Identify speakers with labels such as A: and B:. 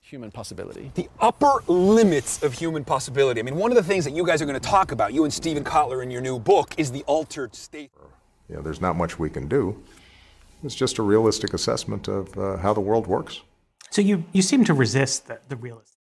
A: human possibility.
B: The upper limits of human possibility. I mean, one of the things that you guys are going to talk about, you and Steven Kotler in your new book, is the altered state.
C: You know, there's not much we can do. It's just a realistic assessment of how the world works.
D: So you seem to resist the realist.